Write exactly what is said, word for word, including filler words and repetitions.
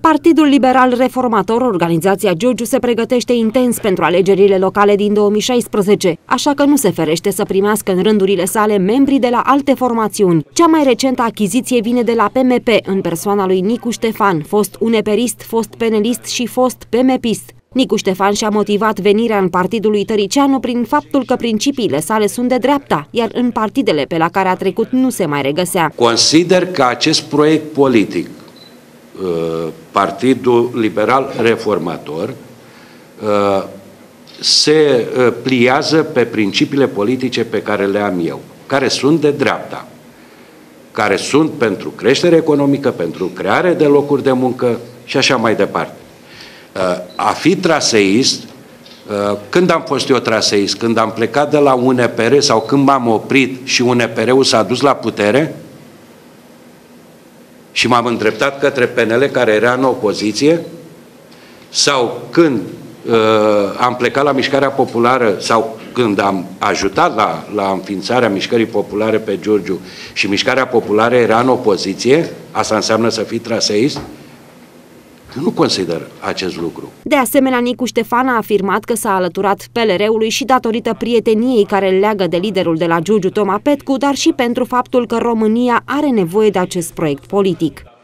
Partidul Liberal Reformator, organizația Giurgiu, se pregătește intens pentru alegerile locale din două mii șaisprezece, așa că nu se ferește să primească în rândurile sale membrii de la alte formațiuni. Cea mai recentă achiziție vine de la P M P, în persoana lui Nicu Ștefan, fost uneperist, fost penelist și fost P M P-ist. Nicu Ștefan și-a motivat venirea în partidul lui Tăricianu prin faptul că principiile sale sunt de dreapta, iar în partidele pe la care a trecut nu se mai regăsea. Consider că acest proiect politic, Partidul Liberal Reformator, se pliază pe principiile politice pe care le am eu, care sunt de dreapta, care sunt pentru creștere economică, pentru creare de locuri de muncă și așa mai departe. A fi traseist, când am fost eu traseist? Când am plecat de la U N P R sau când m-am oprit și U N P R-ul s-a dus la putere și m-am îndreptat către P N L care era în opoziție, sau când uh, am plecat la Mișcarea Populară sau când am ajutat la, la înființarea Mișcării Populare pe Giurgiu și Mișcarea Populară era în opoziție, asta înseamnă să fii traseist? Nu consider acest lucru. De asemenea, Nicu Ștefan a afirmat că s-a alăturat P L R-ului și datorită prieteniei care îl leagă de liderul de la Giurgiu, Toma Petcu, dar și pentru faptul că România are nevoie de acest proiect politic.